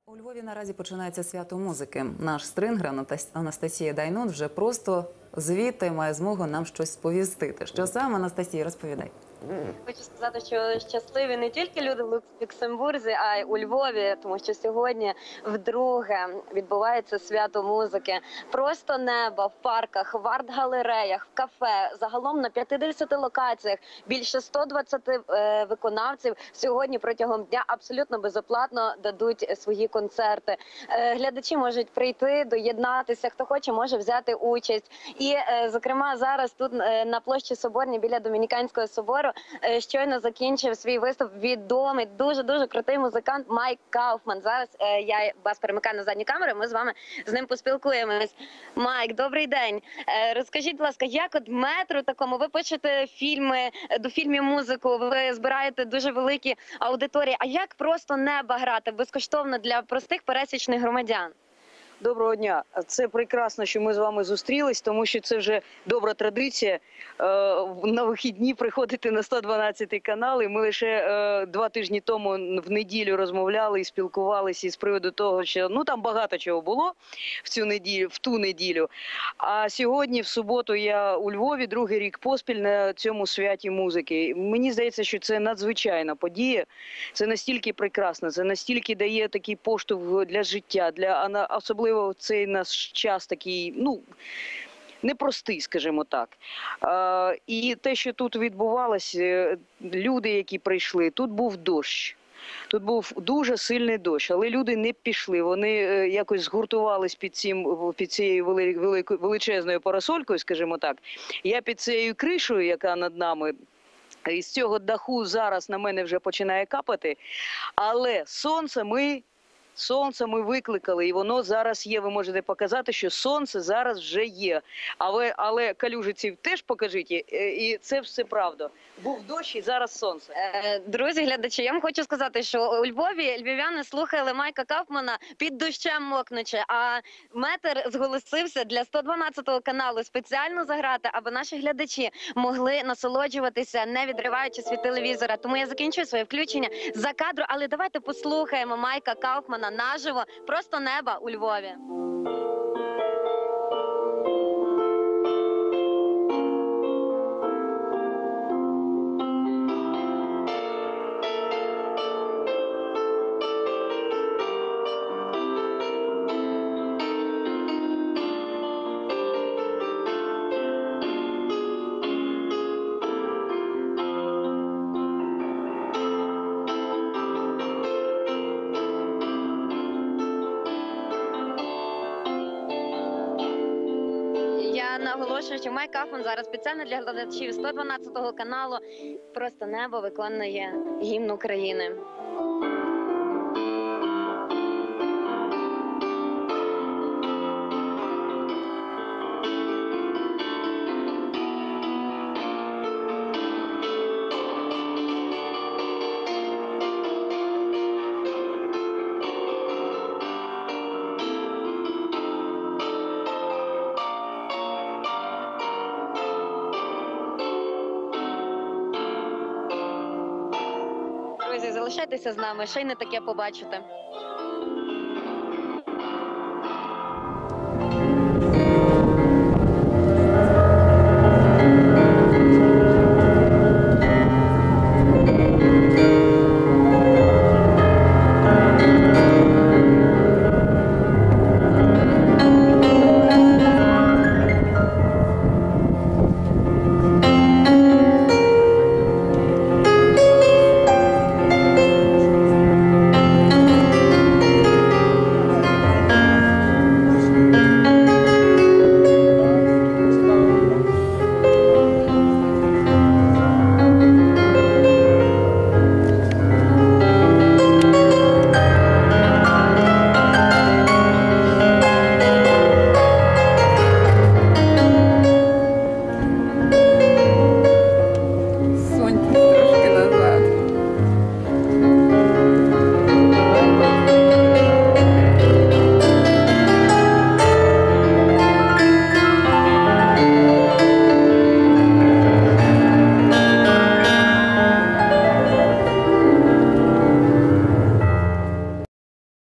У Львові наразі починається свято музики. Наш стрингер Анастасія Дайнун вже просто звідти має змогу нам щось сповістити. Що саме, Анастасія, розповідай. Хочу сказати, що щасливі не тільки люди в Люксембурзі, а й у Львові, тому що сьогодні вдруге відбувається свято музики. Просто небо в парках, в арт-галереях, в кафе, загалом на 50 локаціях, більше 120 виконавців сьогодні протягом дня абсолютно безоплатно дадуть свої концерти. Глядачі можуть прийти, доєднатися, хто хоче, може взяти участь. І, зокрема, зараз тут на площі Соборній біля Домініканського собору щойно закінчив свій виступ відомий, дуже крутий музикант Майк Кауфман. Зараз я вас перемикаю на задню камеру, ми з вами з ним поспілкуємось. Майк, добрий день. Розкажіть, будь ласка, як от метру такому, ви пишете фільми, до фільмів музику, ви збираєте дуже великі аудиторії, а як просто неба грати безкоштовно для простих пересічних громадян? Доброго дня. Це прекрасно, що ми з вами зустрілись, тому що це вже добра традиція на вихідні приходити на 112 канал. І ми лише 2 тижні тому в неділю розмовляли і спілкувалися із приводу того, що там багато чого було в ту неділю. А сьогодні, в суботу, я у Львові, другий рік поспіль на цьому святі музики. Мені здається, що це надзвичайна подія. Це настільки прекрасно, це настільки дає такий поштовх для життя, особливо в цей наш час такий, непростий, скажімо так. І те, що тут відбувалося, люди, які прийшли, тут був дощ. Тут був дуже сильний дощ, але люди не пішли. Вони якось згуртувались під цією величезною парасолькою, скажімо так. Я під цією кришею, яка над нами, і з цього даху зараз на мене вже починає капати. Але Сонце ми викликали, і воно зараз є. Ви можете показати, що сонце зараз вже є. Але калюжиців теж покажіть, і це все правда. Був дощ, і зараз сонце. Друзі, глядачі, я вам хочу сказати, що у Львові львів'яни слухали Майка Кауфмана під дощем мокнучи, а метр зголосився для 112 каналу спеціально заграти, аби наші глядачі могли насолоджуватися, не відриваючись від телевізора. Тому я закінчую своє включення за кадру, але давайте послухаємо Майка Кауфмана наживо, просто неба у Львові. Наголошую, що Майк Кауфман зараз спеціально для глядачів 112 каналу «Просто небо» виконує гімн України. Друзі, залишайтеся з нами, ще й не таке побачите.